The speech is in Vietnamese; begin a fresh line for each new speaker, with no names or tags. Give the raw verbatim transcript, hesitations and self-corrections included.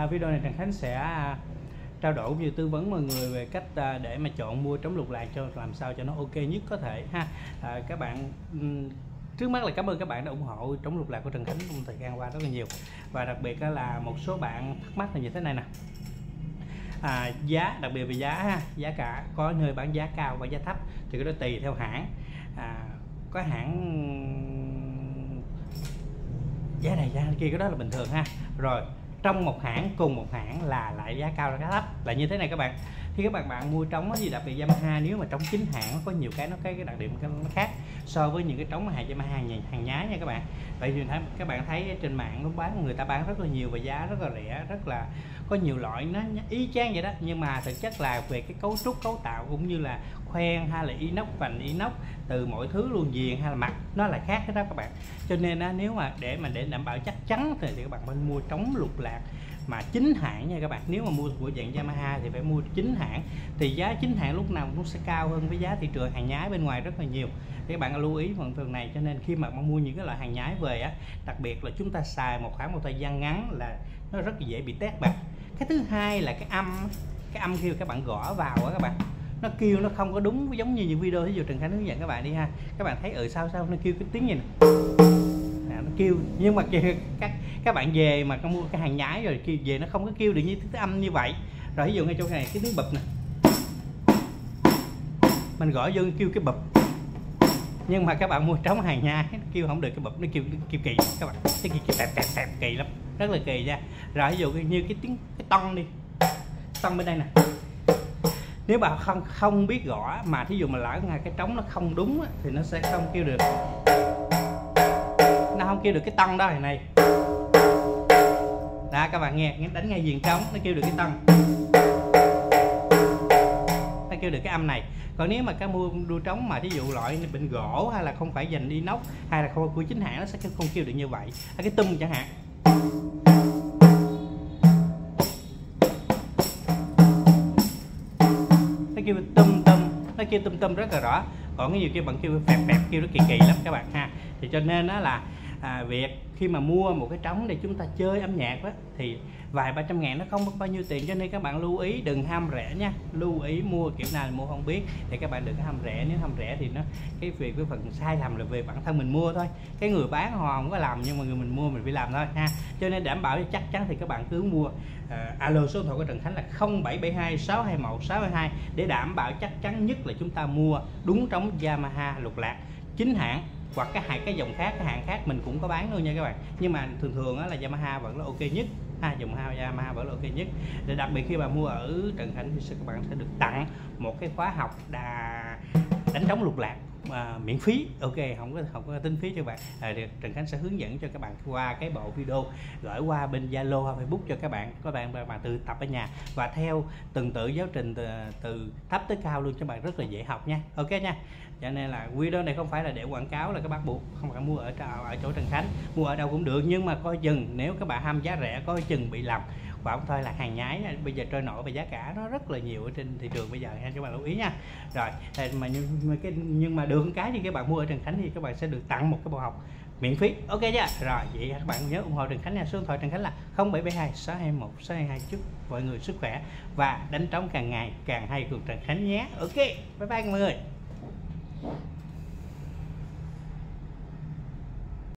À, video này Trần Khánh sẽ à, trao đổi cũng như tư vấn mọi người về cách à, để mà chọn mua trống lục lạc cho làm sao cho nó ok nhất có thể ha. À, các bạn um, trước mắt là cảm ơn các bạn đã ủng hộ trống lục lạc của Trần Khánh trong thời gian qua rất là nhiều, và đặc biệt là một số bạn thắc mắc là như thế này nè. À, giá đặc biệt về giá ha, giá cả có nơi bán giá cao và giá thấp thì cái đó tùy theo hãng. À, có hãng giá này giá kia, cái đó là bình thường ha. Rồi trong một hãng cùng một hãng là lại giá cao giá thấp là như thế này các bạn. Khi các bạn bạn mua trống gì đặc biệt Yamaha, nếu mà trống chính hãng nó có nhiều cái nó cái, cái đặc điểm nó khác so với những cái trống hàng Yamaha hàng nhái nha các bạn. Vậy thì các bạn thấy trên mạng nó bán, người ta bán rất là nhiều và giá rất là rẻ, rất là có nhiều loại nó y chang vậy đó, nhưng mà thực chất là về cái cấu trúc cấu tạo cũng như là khoen hay là inox, vành inox, từ mọi thứ luôn, viền hay là mặt nó là khác hết đó các bạn. Cho nên á, nếu mà để mà để đảm bảo chắc chắn thì, thì các bạn nên mua trống lục lạc mà chính hãng nha các bạn. Nếu mà mua của dạng Yamaha thì phải mua chính hãng, thì giá chính hãng lúc nào cũng sẽ cao hơn với giá thị trường hàng nhái bên ngoài rất là nhiều. Thì các bạn lưu ý phần phần này, cho nên khi mà mua những cái loại hàng nhái về á, đặc biệt là chúng ta xài một khoảng một thời gian ngắn là nó rất là dễ bị tét bạc. Cái thứ hai là cái âm, cái âm khi các bạn gõ vào á các bạn, nó kêu nó không có đúng giống như những video ví dụ Trần Khánh hướng dẫn các bạn đi ha. Các bạn thấy ở sau sau nó kêu cái tiếng gì nè, nó kêu, nhưng mà kêu, các các bạn về mà có mua cái hàng nhái rồi kêu về nó không có kêu được như cái âm như vậy. Rồi ví dụ ngay chỗ này cái tiếng bụp nè, mình gõ vô kêu cái bụp, nhưng mà các bạn mua trống hàng nhái nó kêu không được cái bụp, nó kêu kêu kỳ các bạn, cái kêu tẹp tẹp tẹp kỳ lắm, rất là kỳ nha. Rồi ví dụ như cái tiếng cái tông đi, tông bên đây nè, nếu bạn không không biết gõ mà thí dụ mà lỡ ngay cái trống nó không đúng á, thì nó sẽ không kêu được, nó không kêu được cái tông đó. Này này đó, các bạn nghe đánh ngay viền trống nó kêu được cái tông, nó kêu được cái âm này. Còn nếu mà các mua đua trống mà thí dụ loại bình gỗ hay là không phải dành inox hay là không của chính hãng, nó sẽ không kêu được như vậy. Hay cái tum chẳng hạn, nó kêu tum tum, nó kêu tum tum rất là rõ. Còn cái nhiều kia bạn kêu phẹp phẹp, kêu nó kỳ kỳ lắm các bạn ha. Thì cho nên đó là à, việc khi mà mua một cái trống để chúng ta chơi âm nhạc đó, thì vài ba trăm ngàn nó không mất bao nhiêu tiền, cho nên các bạn lưu ý đừng ham rẻ nha. Lưu ý mua kiểu nào mua không biết thì các bạn đừng có ham rẻ. Nếu ham rẻ thì nó cái việc cái phần sai lầm là về bản thân mình mua thôi, cái người bán họ không có làm, nhưng mà người mình mua mình phải làm thôi ha. Cho nên đảm bảo chắc chắn thì các bạn cứ mua. À, alo số điện thoại của Trần Khánh là không bảy bảy hai sáu hai một sáu hai hai để đảm bảo chắc chắn nhất là chúng ta mua đúng trống Yamaha lục lạc chính hãng, hoặc cái hai cái dòng khác, cái hãng khác mình cũng có bán luôn nha các bạn. Nhưng mà thường thường là Yamaha vẫn là ok nhất ha, dòng Yamaha vẫn là ok nhất. Để đặc biệt khi mà mua ở Trần Khánh thì các bạn sẽ được tặng một cái khóa học đà đánh trống lục lạc à, miễn phí, ok, không có không có tính phí cho bạn. À, Trần Khánh sẽ hướng dẫn cho các bạn qua cái bộ video gửi qua bên Zalo hoặc Facebook cho các bạn, các bạn mà tự tập ở nhà và theo từng tự giáo trình từ, từ thấp tới cao luôn cho bạn, rất là dễ học nha, ok nha. Cho nên là video này không phải là để quảng cáo là các bác buộc không phải mua ở ở chỗ Trần Khánh, mua ở đâu cũng được, nhưng mà coi chừng nếu các bạn ham giá rẻ coi chừng bị lầm. Và thôi là hàng nhái bây giờ trôi nổi và giá cả nó rất là nhiều ở trên thị trường bây giờ ha, các bạn lưu ý nha. Rồi mà nhưng mà cái nhưng mà được cái thì các bạn mua ở Trần Khánh thì các bạn sẽ được tặng một cái bộ học miễn phí, ok chưa? Rồi vậy các bạn nhớ ủng hộ Trần Khánh nha. Số điện thoại Trần Khánh là không bảy bảy hai sáu hai một sáu hai hai. Chúc mọi người sức khỏe và đánh trống càng ngày càng hay cùng Trần Khánh nhé. Ok, bye bye mọi người.